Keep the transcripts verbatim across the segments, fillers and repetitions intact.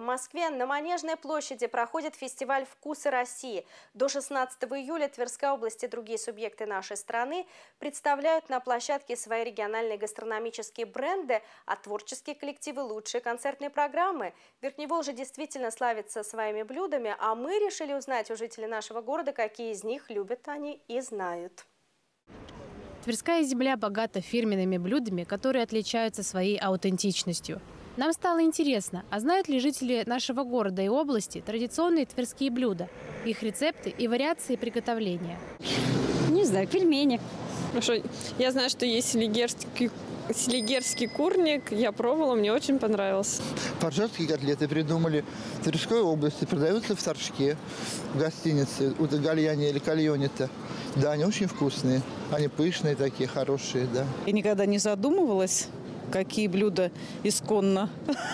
Москве на Манежной площади проходит фестиваль «Вкусы России». До шестнадцатого июля Тверская область и другие субъекты нашей страны представляют на площадке свои региональные гастрономические бренды, а творческие коллективы – лучшие концертные программы. Верхневолжье действительно славится своими блюдами, а мы решили узнать у жителей нашего города, какие из них любят они и знают. Тверская земля богата фирменными блюдами, которые отличаются своей аутентичностью. Нам стало интересно, а знают ли жители нашего города и области традиционные тверские блюда, их рецепты и вариации приготовления? Не знаю, пельмени. Хорошо. Я знаю, что есть селигерский, селигерский курник. Я пробовала, мне очень понравился. Пожарские котлеты придумали в Тверской области. Продаются в Торжке, в гостинице у Гальяне или Кальоне-то. Да, они очень вкусные. Они пышные такие, хорошие, да. Я никогда не задумывалась, какие блюда исконно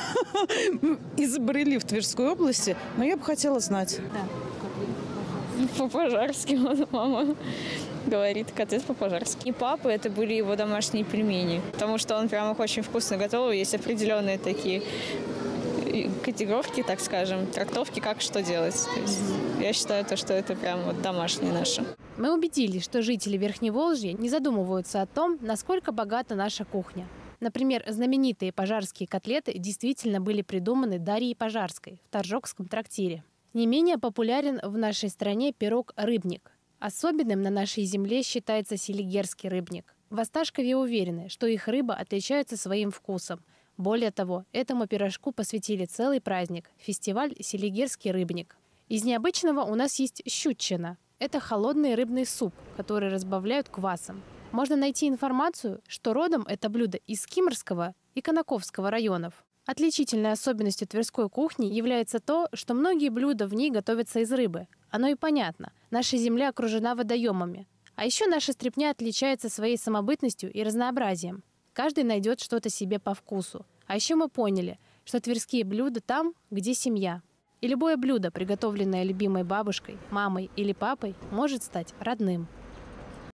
изобрели в Тверской области, но я бы хотела знать. По-пожарски, вот мама говорит, котлет по-пожарски. И папы это были его домашние пельмени, потому что он прям их очень вкусно готовил. Есть определенные такие категории, так скажем, трактовки, как что делать. То есть я считаю, то, что это прям вот домашнее наше. Мы убедились, что жители Верхневолжья не задумываются о том, насколько богата наша кухня. Например, знаменитые пожарские котлеты действительно были придуманы Дарьей Пожарской в Торжокском трактире. Не менее популярен в нашей стране пирог «Рыбник». Особенным на нашей земле считается селигерский рыбник. В Осташкове уверены, что их рыба отличается своим вкусом. Более того, этому пирожку посвятили целый праздник – фестиваль «Селигерский рыбник». Из необычного у нас есть щучина. Это холодный рыбный суп, который разбавляют квасом. Можно найти информацию, что родом это блюдо из Кимрского и Конаковского районов. Отличительной особенностью тверской кухни является то, что многие блюда в ней готовятся из рыбы. Оно и понятно. Наша земля окружена водоемами. А еще наша стряпня отличается своей самобытностью и разнообразием. Каждый найдет что-то себе по вкусу. А еще мы поняли, что тверские блюда там, где семья. И любое блюдо, приготовленное любимой бабушкой, мамой или папой, может стать родным.